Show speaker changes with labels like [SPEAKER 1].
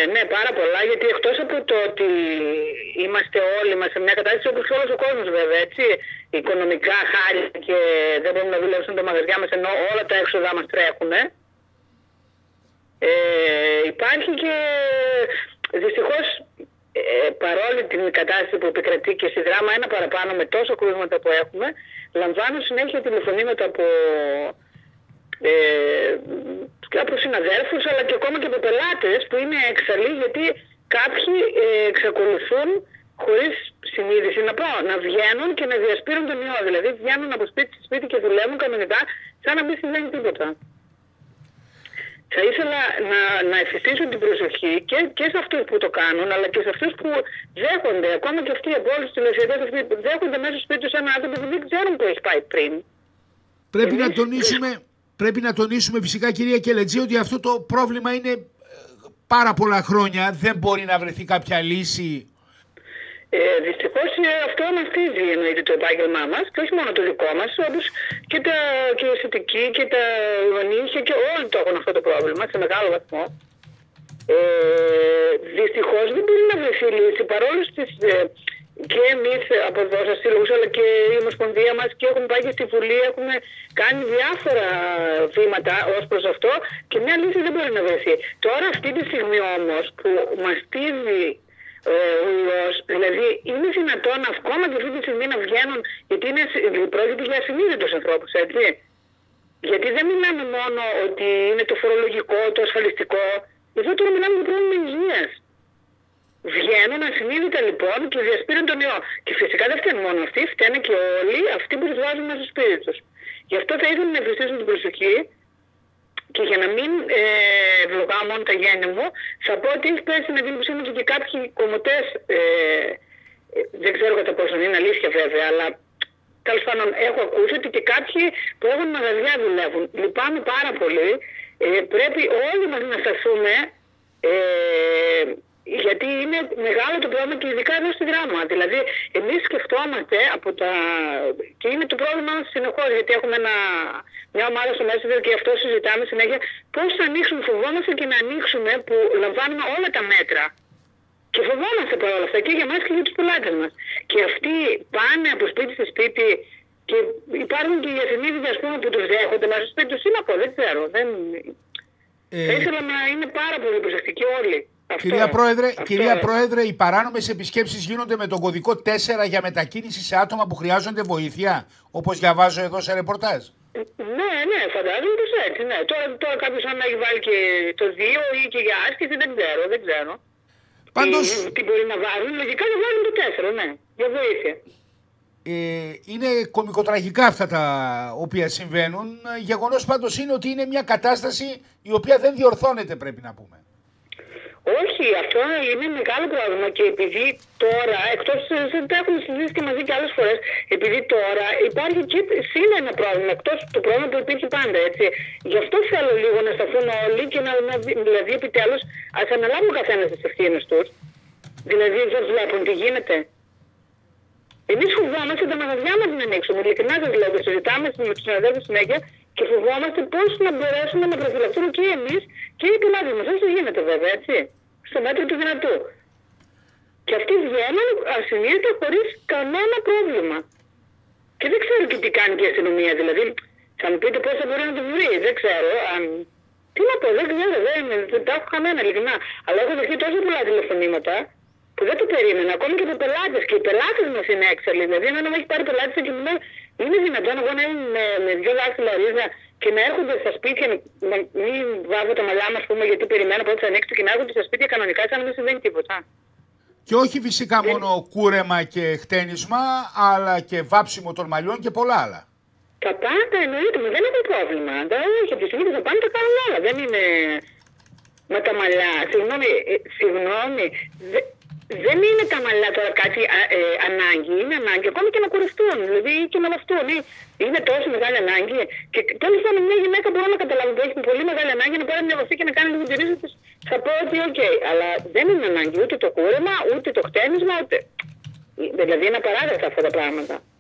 [SPEAKER 1] Ναι, πάρα πολλά, γιατί εκτός από το ότι είμαστε όλοι μας σε μια κατάσταση όπως όλος ο κόσμος βέβαια, έτσι, οικονομικά χάρη και δεν μπορούμε να δουλέψουμε τα μαγαζιά μας ενώ όλα τα έξοδά μας τρέχουν, υπάρχει και δυστυχώς παρόλη την κατάσταση που επικρατεί και στη Δράμα ένα παραπάνω με τόσο κρούσματα που έχουμε, λαμβάνω συνέχεια τηλεφωνήματα από συναδέλφους αλλά και ακόμα και από πελάτες που είναι έξαλλοι γιατί κάποιοι εξακολουθούν χωρίς συνείδηση να βγαίνουν και να διασπείρουν τον ιό. Δηλαδή βγαίνουν από σπίτι σε σπίτι και δουλεύουν κανονικά σαν να μην συμβαίνει τίποτα. Θα ήθελα να εφιστήσω την προσοχή και σε αυτούς που το κάνουν, αλλά και σε αυτούς που δέχονται, ακόμα και αυτοί από όλους τους τηλεσιατές, που δέχονται μέσα στο σπίτι τους ένα άτομο που δεν ξέρουν που έχει πάει πριν.
[SPEAKER 2] Πρέπει να τονίσουμε φυσικά, κυρία Κελετζή, ότι αυτό το πρόβλημα είναι πάρα πολλά χρόνια. Δεν μπορεί να βρεθεί κάποια λύση.
[SPEAKER 1] Δυστυχώς αυτό μαστίζει εννοείται το επάγγελμά μας και όχι μόνο το δικό μας, όπως και οι αισθητικοί και τα γονείς και όλοι το έχουν αυτό το πρόβλημα σε μεγάλο βαθμό. Δυστυχώς δεν μπορεί να βρεθεί λύση παρόλο και εμείς από εδώ σας σύλλογους αλλά και η Ομοσπονδία μας και έχουμε πάει και στη Βουλή, έχουμε κάνει διάφορα βήματα ως προς αυτό και μια λύση δεν μπορεί να βρεθεί. Τώρα αυτή τη στιγμή όμως που μαστίζει ο ιός, δηλαδή είναι δυνατόν ακόμα και αυτή τη στιγμή να βγαίνουν, γιατί πρόκειται για ασυνείδητους ανθρώπους, έτσι. Γιατί δεν μιλάμε μόνο ότι είναι το φορολογικό, το ασφαλιστικό, εδώ τώρα μιλάμε για πρόβλημα υγείας. Βγαίνουν ασυνείδητα λοιπόν και διασπείρουν τον ιό. Και φυσικά δεν φταίνουν μόνο αυτοί, φταίνουν και όλοι αυτοί που τους βάζουν μέσα στο σπίτι τους. Γι' αυτό θα ήθελα να ευχαριστήσω την προσοχή και για να μην ευλογάω μόνο τα γένια μου, θα πω ότι έχει πέσει στην αντίληψή μου και κάποιοι κομμωτές, δεν ξέρω κατά πόσο είναι αλήθεια βέβαια, αλλά τέλος πάντων έχω ακούσει ότι και κάποιοι που έχουν μαγαζιά δουλεύουν. Λυπάμαι πάρα πολύ. Πρέπει όλοι μας να σταθούμε, γιατί είναι μεγάλο το πρόβλημα και ειδικά εδώ στη Δράμα. Δηλαδή, εμείς σκεφτόμαστε και είναι το πρόβλημα μας συνεχώς, γιατί έχουμε μια ομάδα στο Messenger και αυτό συζητάμε συνέχεια. Πώς θα ανοίξουμε, φοβόμαστε και να ανοίξουμε που λαμβάνουμε όλα τα μέτρα. Και φοβόμαστε παρόλα αυτά και για εμάς και για τους πελάτες μας. Και αυτοί πάνε από σπίτι σε σπίτι και υπάρχουν και οι ασυνείδητοι που τους δέχονται μέσα στο σπίτι τους. Είναι από, δεν ξέρω. Θα ήθελα να είναι πάρα πολύ προσεκτικοί όλοι.
[SPEAKER 2] Κυρία Πρόεδρε, οι παράνομες επισκέψεις γίνονται με τον κωδικό 4 για μετακίνηση σε άτομα που χρειάζονται βοήθεια, όπως διαβάζω εδώ σε ρεπορτάζ.
[SPEAKER 1] Ναι, φαντάζομαι πως έτσι. Ναι. Τώρα κάποιος αν έχει βάλει και το 2 ή και για άσκηση, δεν ξέρω.
[SPEAKER 2] Πάντως,
[SPEAKER 1] τι μπορεί να βάλουν, λογικά να βάλουν το 4, ναι, για βοήθεια.
[SPEAKER 2] Είναι κωμικοτραγικά αυτά τα οποία συμβαίνουν. Γεγονός πάντως είναι ότι είναι μια κατάσταση η οποία δεν διορθώνεται, πρέπει να πούμε.
[SPEAKER 1] Όχι, αυτό είναι μεγάλο πρόβλημα και επειδή τώρα, εκτός τα έχουμε συζητήσει και μαζί και άλλες φορές, επειδή τώρα υπάρχει και ένα πρόβλημα, εκτός το πρόβλημα που υπήρχε πάντα, έτσι. Γι' αυτό θέλω λίγο να σταθούν όλοι και δηλαδή επιτέλους ας αναλάβουν ο καθένας τις ευθύνες τους. Δηλαδή δεν βλέπουν τι γίνεται. Εμείς φοβόμαστε τα μαγαζιά μας να ανοίξουμε. Ειλικρινά σας λέω, το συζητάμε με τους συναδέλφους συνέχεια και φοβόμαστε πώς να μπορέσουμε να προφυλαχθούμε και εμείς και οι πελάτες μας. Όσο γίνεται βέβαια, έτσι. Στο μέτρο του δυνατού. Και αυτοί βγαίνουν ασυνείδητα χωρίς κανένα πρόβλημα. Και δεν ξέρω και τι κάνει και η αστυνομία. Δηλαδή, θα μου πείτε πώς θα μπορεί να το βρει. Δεν ξέρω. Τι να πω, δεν ξέρω. Δεν τα έχω χαμένα, ειλικρινά. Αλλά έχω δεχτεί τόσο πολλά τηλεφωνήματα που δεν το περίμενα. Ακόμη και από πελάτες. Και οι πελάτες μας είναι έξαλλοι. Δηλαδή, εμένα μου έχει πάρει πελάτες και μου λέει, είναι δυνατόν εγώ να είμαι με 2 δάχτυλα ρίζα και να έρχονται στα σπίτια, να μην βάζω τα μαλλιά μας, πούμε, γιατί περιμένω πότε θα ανοίξω και να έρχονται στα σπίτια κανονικά, σαν να μην συμβαίνει τίποτα.
[SPEAKER 2] Και όχι φυσικά μόνο κούρεμα και χτένισμα, αλλά και βάψιμο των μαλλιών και πολλά άλλα.
[SPEAKER 1] Τα πάντα εννοείται, δεν έχω πρόβλημα. Όχι, από τη στιγμή που θα πάνε τα κάνουν όλα. Δεν είναι με τα μαλλιά. Συγγνώμη. Δεν είναι τα μαλλιά τώρα κάτι ανάγκη. Είναι ανάγκη ακόμη και να κουρευτούν. Δηλαδή και να βαφτούν. Είναι τόσο μεγάλη ανάγκη. Και τέλος πάντων μια γυναίκα μπορώ να καταλάβω που έχει πολύ μεγάλη ανάγκη να πάρει μια βαφτή και να κάνει λίγο τη ρίζα της. Θα πω ότι οκ. Αλλά δεν είναι ανάγκη ούτε το κούρεμα, ούτε το χτένισμα, ούτε. Δηλαδή είναι απαράδεκτα αυτά τα πράγματα.